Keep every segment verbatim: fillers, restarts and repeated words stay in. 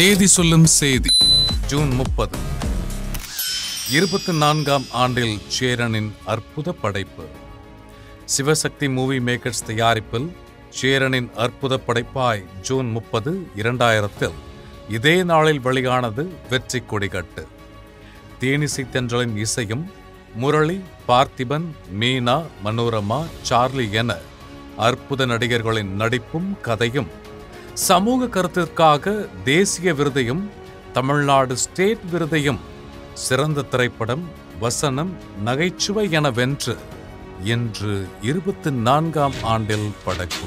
தேதி சொல்லும் செய்தி ஜூன் முப்பது. இருபத்தி நான்காம் ஆண்டில் சேரனின் அற்புத படைப்பு. சிவசக்தி மூவி மேக்கர்ஸ் தயாரிப்பில் சேரனின் அற்புத படைப்பாய் ஜூன் முப்பது இரண்டாயிரத்தில் இதே நாளில் வெளியானது வெற்றி கொடிகட்டு. தேனிசை தென்றலின் இசையும் முரளி, பார்த்திபன், மீனா, மனோரமா, சார்லி என அற்புத நடிகர்களின் நடிப்பும் கதையும் சமூக கருத்திற்காக தேசிய விருதையும் தமிழ்நாடு ஸ்டேட் விருதையும் சிறந்த திரைப்படம், வசனம், நகைச்சுவை என வென்று இன்று இருபத்தி நான்காம் ஆண்டில் படைப்பு.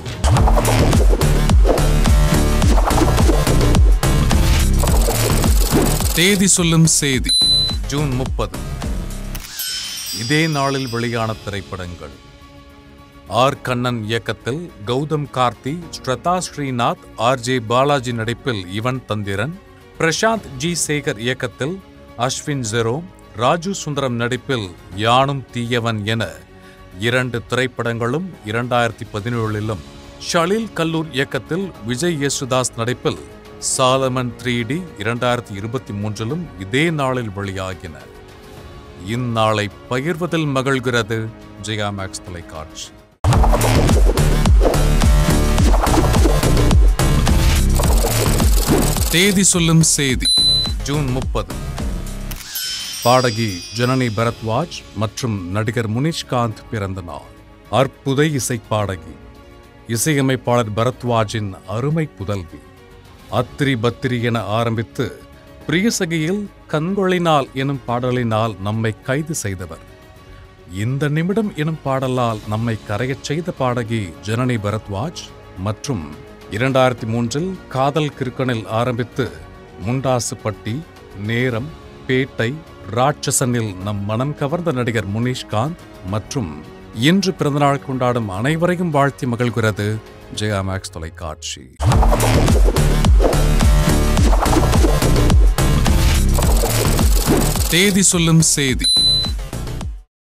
தேதி சொல்லும் செய்தி ஜூன் முப்பது. இதே நாளில் வெளியான திரைப்படங்கள்: ஆர் கண்ணன் இயக்கத்தில் கௌதம் கார்த்தி, ஸ்ரதா ஸ்ரீநாத், ஆர் ஜே பாலாஜி நடிப்பில் இவன் தந்திரன், பிரசாந்த் ஜி சேகர் இயக்கத்தில் அஸ்வின் ஜெரோம், ராஜு சுந்தரம் நடிப்பில் யானும் தீயவன் என இரண்டு திரைப்படங்களும் இரண்டாயிரத்தி பதினேழிலும், ஷலீல் கல்லூர் இயக்கத்தில் விஜய் யேசுதாஸ் நடிப்பில் சாலமன் த்ரீ டி இரண்டாயிரத்தி இருபத்தி மூன்றிலும் இதே நாளில் வெளியாகின. இந்நாளை பகிர்வதில் மகிழ்கிறது ஜெயா மேக்ஸ் தொலைக்காட்சி. தேதி சொல்லும் செய்தி ஜூன் முப்பது. பாடகி ஜனனி பரத்வாஜ் மற்றும் நடிகர் முனிஷ்காந்த் பிறந்த நாள். அற்புத இசை பாடகி, இசையமைப்பாளர் பரத்வாஜின் அருமை புதல்வி. அத்திரி பத்திரி என ஆரம்பித்து பிரியசகியில் கண்கொளினால் எனும் பாடலினால் நம்மை கைது செய்தவர். இந்த நிமிடம் எனும் பாடலால் நம்மை கரையச் செய்த பாடகி ஜனனி பரத்வாஜ் மற்றும் இரண்டாயிரத்தி மூன்றில் காதல் கிறுக்கனில் ஆரம்பித்து முண்டாசுப்பட்டி, நேரம், பேட்டை, ராட்சசனில் நம் மனம் கவர்ந்த நடிகர் முனிஷ்காந்த் மற்றும் இன்று பிறந்தநாள் கொண்டாடும் அனைவரையும் வாழ்த்தி மகிழ்கிறது ஜெயா மேக்ஸ் தொலைக்காட்சி. தேதி சொல்லும் செய்தி